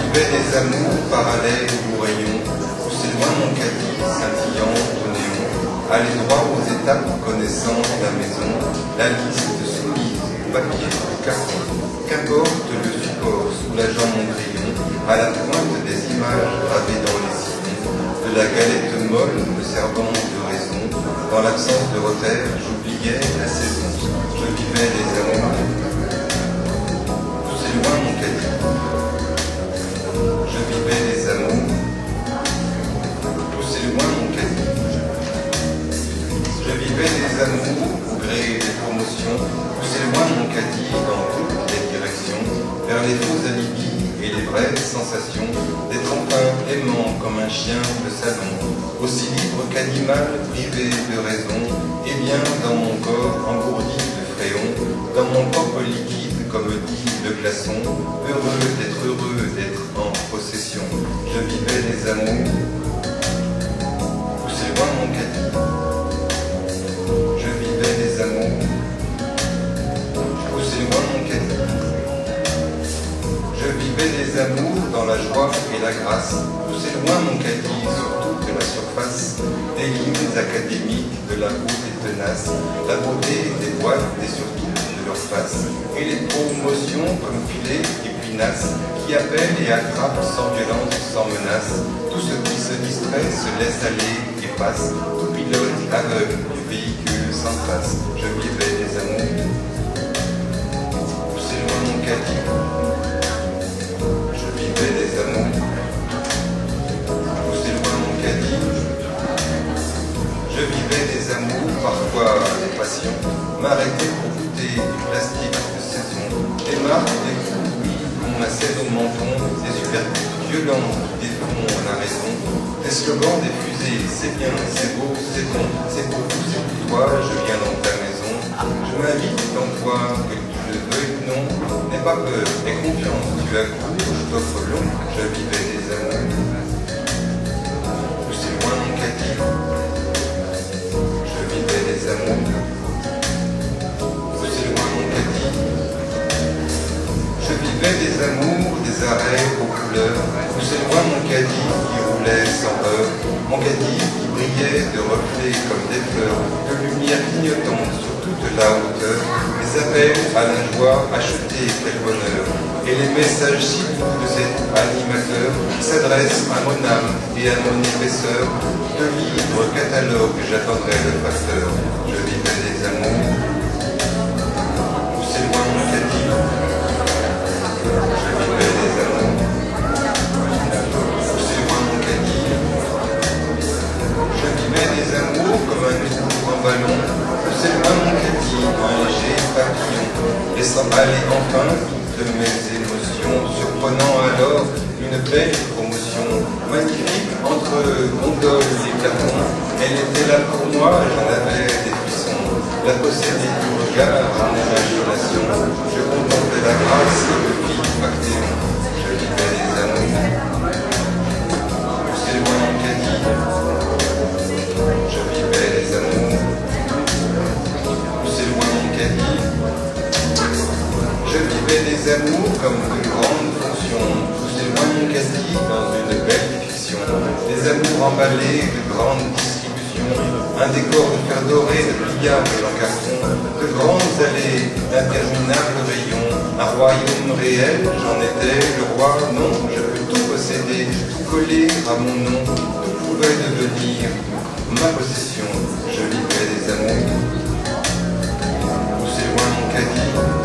vivais des amours parallèles aux rayons, poussait loin mon caddie, scintillant au néon, allait droit aux étapes connaissant la maison, la liste soumise au papier, au carton. Qu'importe le support, soulageant mon crayon, à la pointe des images gravées dans les sillons, de la galette molle me servant de raison, dans l'absence de repère, j'oubliais la saison, je vivais des amours. Poussait loin mon caddie, je vivais des amours. Poussait loin mon caddie, je vivais des amours au gré des promotions. Poussait loin mon caddie dans toutes les directions, vers les faux alibis et les vraies sensations, d'être enfin aimant comme un chien de salon, aussi libre qu'animal privé de raison, et bien dans mon corps engourdi de fréon, dans mon propre liquide, comme dit le glaçon, heureux d'être en possession, je vivais des amours. Poussez loin mon caddie, je vivais des amours. Poussez loin mon caddie, je vivais des amours dans la joie et la grâce. Poussez loin mon caddie sur toute la surface des lignes académiques de la beauté tenace, la beauté des boîtes et surtout de leur face, et les promotions comme filets et pinaces qui appellent et attrapent sans violence, sans menace. Tout ce qui se distrait se laisse aller et passe, tout pilote aveugle du véhicule sans trace. Je vivais des amours. Poussez loin mon caddie, je vivais des amours. Poussez loin mon caddie, je vivais des amours, parfois des passions, m'arrêter pour goûter du plastique de saison, des marques, des coups, oui, on m'assède au menton, des supercoups violents qui défont la raison, des slogans, des fusées, c'est bien, c'est beau, c'est bon, c'est pour vous, c'est pour toi, je viens dans ta maison, je m'invite dans toi, que tu le veuilles ou non, n'aie pas peur, aie confiance, tu as court, je t'offre long, je vivais des amours. Poussez loin mon caddie, je vivais des amours. Poussez loin mon caddie, je vivais des amours, des arrêts aux couleurs. Poussez loin mon caddie qui roulait sans heure, mon caddie qui brillait de reflets comme des fleurs, de lumière clignotante sur toute la hauteur, les appels à la joie, acheter quel bonheur, et les messages si doux de cet animateur qui s'adresse à mon âme et à mon épaisseur, de livres, catalogue, j'attendrai le facteur, je vivais des amours. Poussez loin mon caddie, je vivais des amours. Poussez loin mon caddie, je vivais des amours comme un amour en ballon. Poussez loin mon caddie, un léger papillon, laissant aller enfin toutes mes émotions, surprenant alors une belle promotion, magnifique entre gondoles et cartons. Elle était là pour moi, j'en avais des frissons, la posséder du regard en imagination, je contemplais la grâce et le vif Actéon, je vivais des amours. Poussez loin mon caddie, je vivais des amours. Poussez loin mon caddie, je vivais des amours comme de grandes fonctions. Poussez loin mon caddie dans une belle fiction, des amours emballés de grandes distributions, un décor de fer doré, de pliage en carton, de grandes allées, d'interminables rayons, un royaume réel, j'en étais le roi, non, je peux tout posséder, tout coller à mon nom, tout pouvait devenir ma possession, je vivais des amours. Poussez loin mon caddie,